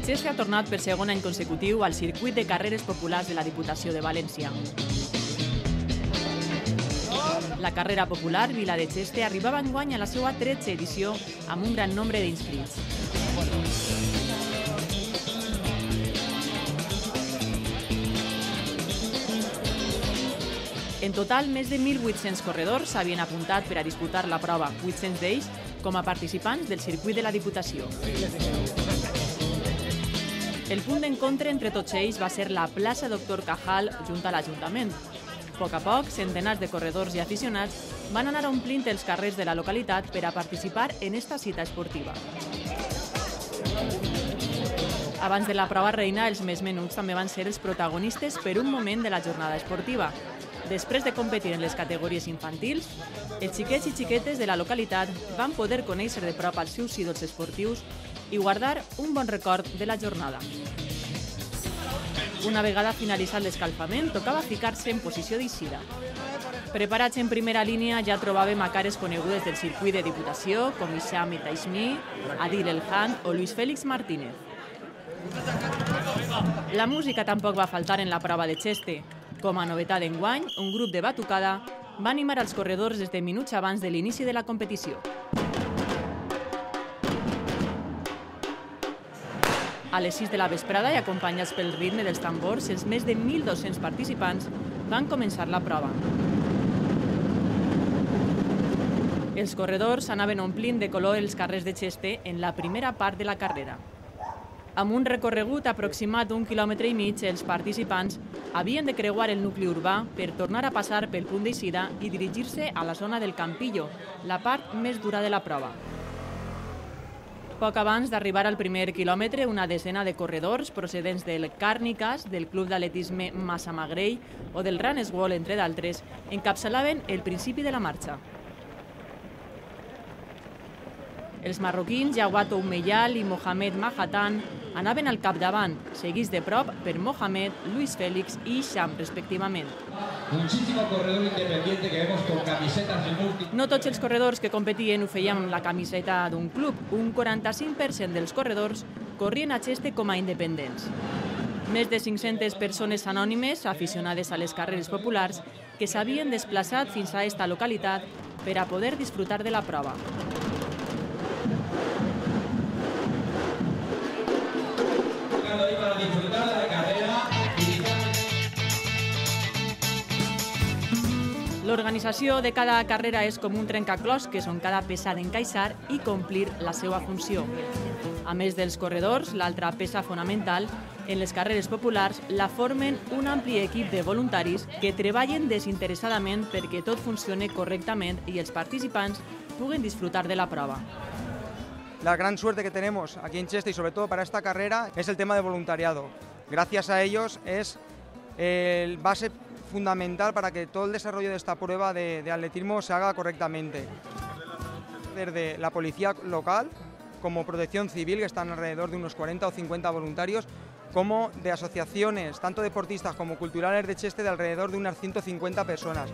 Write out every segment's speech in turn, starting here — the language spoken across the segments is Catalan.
Cheste ha tornat per segon any consecutiu al circuit de carreres populars de la Diputació de València. La carrera popular Vila de Cheste arribava enguany a la seva 13ª edició amb un gran nombre d'inscrits. En total, més de 1.800 corredors s'havien apuntat per a disputar la prova, 800 d'ells com a participants del circuit de la Diputació. El punt d'encontre entre tots ells va ser la plaça Doctor Cajal junt a l'Ajuntament. A poc, centenars de corredors i aficionats van anar omplint els carrers de la localitat per a participar en esta cita esportiva. Abans de la prova reina, els més menuts també van ser els protagonistes per un moment de la jornada esportiva. Després de competir en les categories infantils, els xiquets i xiquetes de la localitat van poder conèixer de prop els seus ídols esportius i guardar un bon record de la jornada. Una vegada finalitzat l'escalfament, tocava ficar-se en posició d'eixida. Preparats en primera línia ja trobàvem a cares conegudes del circuit de Diputació, com Ixam Itaixmi, Adil Elhan o Luis Félix Martínez. La música tampoc va faltar en la prova de Cheste. Com a novetat d'enguany, un grup de batucada va animar els corredors des de minuts abans de l'inici de la competició. A les 6 de la vesprada i acompanyats pel ritme dels tambors, els més de 1.200 participants van començar la prova. Els corredors anaven omplint de color els carrers de Cheste en la primera part de la carrera. Amb un recorregut aproximat d'1,5 quilòmetres, els participants havien de creuar el nucli urbà per tornar a passar pel punt d'eixida i dirigir-se a la zona del Campillo, la part més dura de la prova. Poc abans d'arribar al primer quilòmetre, una desena de corredors procedents del Càrniques, del Club d'Atletisme Massamagrell o del Runner's World, entre d'altres, encapçalaven el principi de la marxa. Els marroquins Jawad Oumeyal i Mohamed Mahatan anaven al capdavant, seguits de prop per Mohamed, Luis Félix i Ixam, respectivament. No tots els corredors que competien ho feien amb la camiseta d'un club. Un 45% dels corredors corrien a Cheste com a independents. Més de 500 persones anònimes, aficionades a les carreres populars, que s'havien desplaçat fins a esta localitat per a poder disfrutar de la prova. L'organització de cada carrera és com un trencaclosques on cada peça ha d'encaixar i complir la seva funció. A més dels corredors, l'altra peça fonamental en les carreres populars la formen un ampli equip de voluntaris que treballen desinteressadament perquè tot funcione correctament i els participants puguen disfrutar de la prova. La gran suerte que tenemos aquí en Cheste y sobre todo para esta carrera es el tema de voluntariado. Gracias a ellos es el base fundamental para que todo el desarrollo de esta prueba de atletismo se haga correctamente. Desde la policía local, como Protección Civil, que están alrededor de unos 40 o 50 voluntarios, como de asociaciones, tanto deportistas como culturales de Cheste, de alrededor de unas 150 personas.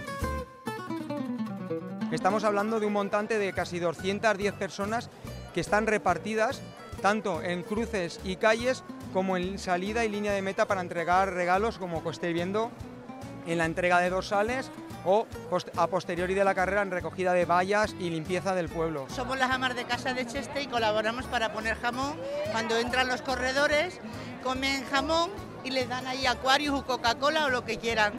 Estamos hablando de un montante de casi 210 personas que están repartidas tanto en cruces y calles como en salida y línea de meta para entregar regalos, como estáis viendo en la entrega de dorsales o a posteriori de la carrera en recogida de vallas y limpieza del pueblo. Somos las amas de casa de Cheste y colaboramos para poner jamón. Cuando entran los corredores, comen jamón y les dan ahí Aquarius o Coca-Cola o lo que quieran.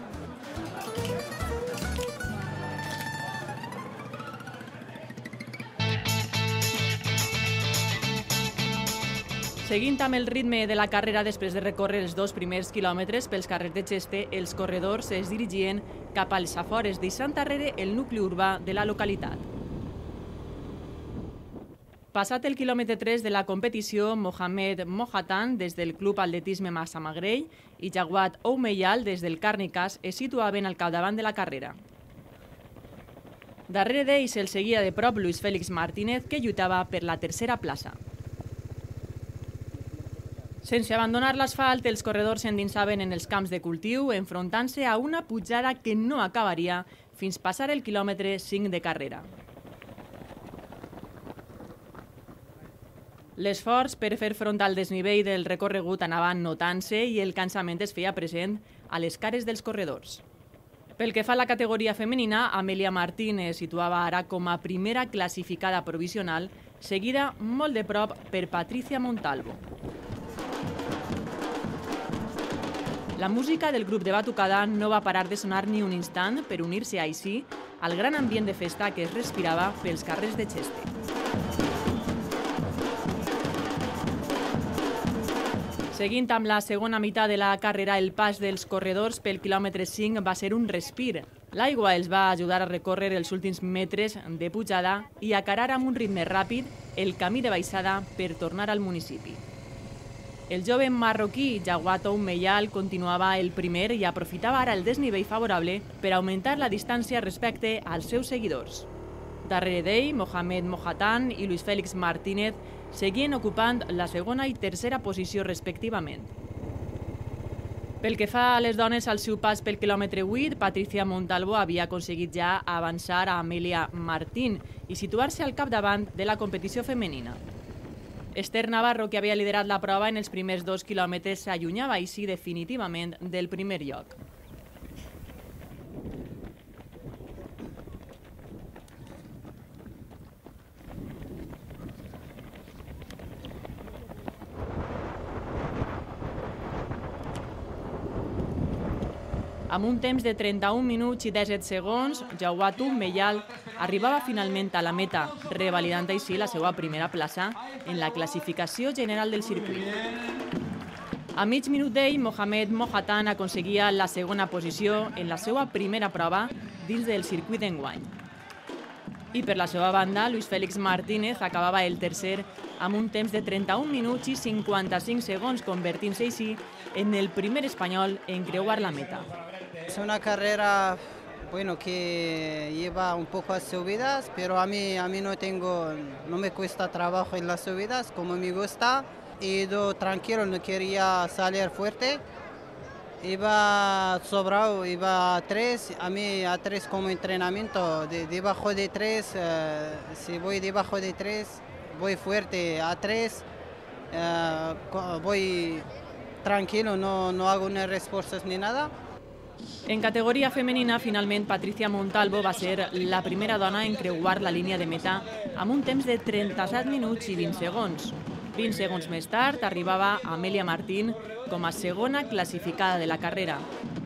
Seguint amb el ritme de la carrera després de recórrer els 2 primers quilòmetres pels carrers de Cheste, els corredors es dirigien cap als afores, deixant darrere el nucli urbà de la localitat. Passat el quilòmetre 3 de la competició, Mohamed Mohatan, des del Club Atletisme Massamagrell, i Jawad Oumeyal, des del Càrniques, es situaven al capdavant de la carrera. Darrere d'ells el seguia de prop Luis Félix Martínez, que lluitava per la tercera plaça. Sense abandonar l'asfalt, els corredors s'endinsaven en els camps de cultiu, enfrontant-se a una pujada que no acabaria fins passar el quilòmetre 5 de carrera. L'esforç per fer front al desnivell del recorregut anava notant-se i el cansament es feia present a les cares dels corredors. Pel que fa a la categoria femenina, Amèlia Martín es situava ara com a primera classificada provisional, seguida molt de prop per Patricia Montalvo. La música del grup de batucada no va parar de sonar ni un instant per unir-se així al gran ambient de festa que es respirava pels carrers de Cheste. Seguint amb la segona meitat de la carrera, el pas dels corredors pel quilòmetre 5 va ser un respir. L'aigua els va ajudar a recórrer els últims metres de pujada i a carar amb un ritme ràpid el camí de baixada per tornar al municipi. El jove marroquí Jawad Oumeyal continuava el primer i aprofitava ara el desnivell favorable per augmentar la distància respecte als seus seguidors. Darrere d'ell, Mohamed Mohatan i Luis Félix Martínez seguien ocupant la segona i tercera posició respectivament. Pel que fa a les dones al seu pas pel quilòmetre 8, Patricia Montalvo havia aconseguit ja avançar a Amèlia Martín i situar-se al capdavant de la competició femenina. Esther Navarro, que havia liderat la prova en els primers 2 quilòmetres, s'allunyava així definitivament del primer lloc. Amb un temps de 31 minuts i 17 segons, Jawad Oumeyal arribava finalment a la meta, revalidant així la seva primera plaça en la classificació general del circuit. A mig minut d'ell, Mohamed Mohatan aconseguia la segona posició en la seva primera prova dins del circuit d'enguany. I per la seva banda, Luis Félix Martínez acabava el tercer amb un temps de 31 minuts i 55 segons, convertint-se així en el primer espanyol en creuar la meta. Es una carrera que lleva un poco a subidas, pero a mí no me cuesta trabajo en las subidas, como me gusta. He ido tranquilo, no quería salir fuerte. Iba sobrado, iba a 3, a mí a 3 como entrenamiento, debajo de 3, si voy debajo de 3, voy fuerte, a 3, voy tranquilo, no hago ni esfuerzos ni nada. En categoria femenina, finalment, Patricia Montalvo va ser la primera dona en creuar la línia de meta amb un temps de 37 minuts i 20 segons. 20 segons més tard arribava Amèlia Martín com a segona classificada de la carrera,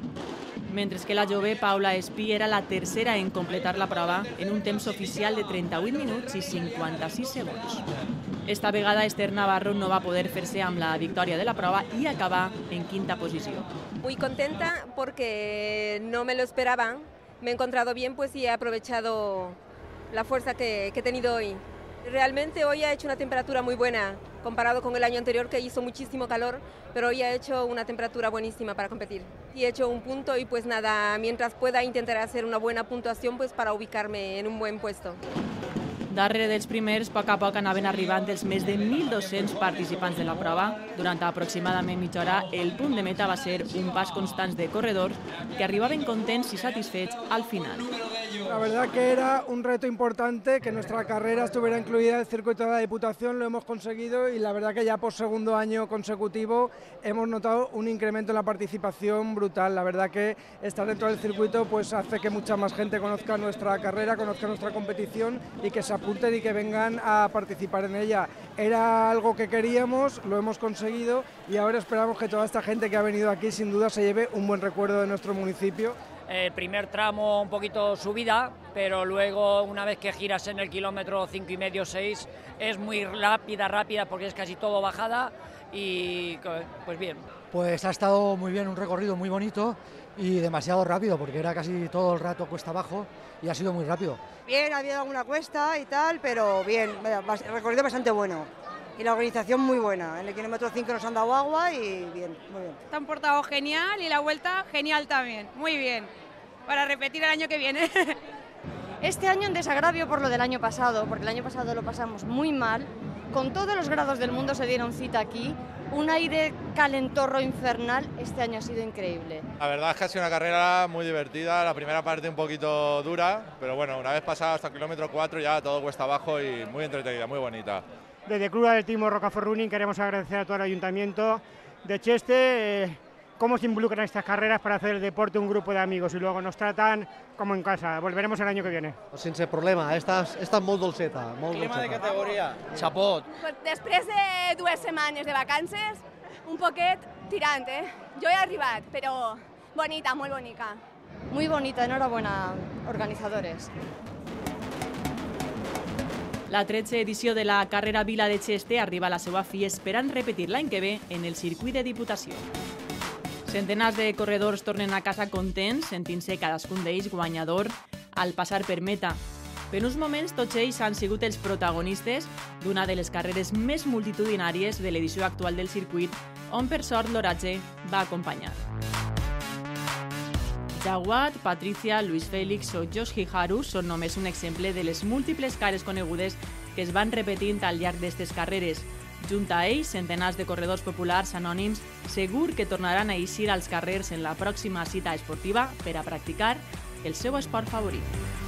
mentre que la jove Paula Espí era la tercera en completar la prova en un temps oficial de 38 minuts i 56 segons. Esta vegada Esther Navarro no va poder fer-se amb la victòria de la prova i acabar en quinta posició. Muy contenta porque no me lo esperaba. Me he encontrado bien y he aprovechado la fuerza que he tenido hoy. Realmente hoy ha hecho una temperatura muy buena comparado con el año anterior que hizo muchísimo calor, pero hoy ha hecho una temperatura buenísima para competir. Y he hecho un punto y pues nada, mientras pueda intentar hacer una buena puntuación para ubicarme en un buen puesto. Darrere dels primers, a poc anaven arribant els més de 1.200 participants de la prova. Durant aproximadament mitja hora, el punt de meta va ser un pas constant de corredors que arribaven contents i satisfets al final. La verdad que era un reto importante que nuestra carrera estuviera incluida en el circuito de la Diputación, lo hemos conseguido y la verdad que ya por segundo año consecutivo hemos notado un incremento en la participación brutal. La verdad que estar dentro del circuito pues hace que mucha más gente conozca nuestra carrera, conozca nuestra competición y que se apunten y que vengan a participar en ella. Era algo que queríamos, lo hemos conseguido y ahora esperamos que toda esta gente que ha venido aquí sin duda se lleve un buen recuerdo de nuestro municipio. El primer tramo un poquito subida, pero luego una vez que giras en el kilómetro 5,5, 6, es muy rápida porque es casi todo bajada y pues bien. Pues ha estado muy bien, un recorrido muy bonito y demasiado rápido porque era casi todo el rato cuesta abajo y ha sido muy rápido. Bien, ha habido alguna cuesta y tal, pero bien, el recorrido bastante bueno. Y la organización muy buena. En el kilómetro 5 nos han dado agua y bien, muy bien. Se han portado genial y la vuelta genial también, muy bien. Para repetir el año que viene. Este año en desagravio por lo del año pasado, porque el año pasado lo pasamos muy mal. Con todos los grados del mundo se dieron cita aquí. Un aire calentorro infernal, este año ha sido increíble. La verdad es que ha sido una carrera muy divertida, la primera parte un poquito dura, pero bueno, una vez pasado hasta el kilómetro 4 ya todo cuesta abajo y muy entretenida, muy bonita. Desde Club de Atletismo Rocafort Running queremos agradecer a todo el Ayuntamiento de Cheste cómo se involucran en estas carreras para hacer el deporte un grupo de amigos y luego nos tratan como en casa. Volveremos el año que viene. Sense problema, esta molt dolceta. Clima de categoria, xapot. Després de 2 setmanes de vacances, un poquet tirant, Jo he arribat, però bonita, molt bonica. Muy bonita, enhorabuena, organizadores. La 13ª edició de la carrera Vila de Cheste arriba a la seva fi esperant repetir l'any que ve en el circuit de Diputació. Centenars de corredors tornen a casa contents, sentint-se cadascun d'ells guanyador al passar per meta. Per uns moments tots ells han sigut els protagonistes d'una de les carreres més multitudinàries de l'edició actual del circuit, on per sort l'oratge va acompanyar. Jawad, Patricia, Luis Félix o Josh Hiharu són només un exemple de les múltiples cares conegudes que es van repetint al llarg d'aquestes carreres. Junt a ells, centenars de corredors populars anònims segur que tornaran a eixir als carrers en la pròxima cita esportiva per a practicar el seu esport favorit.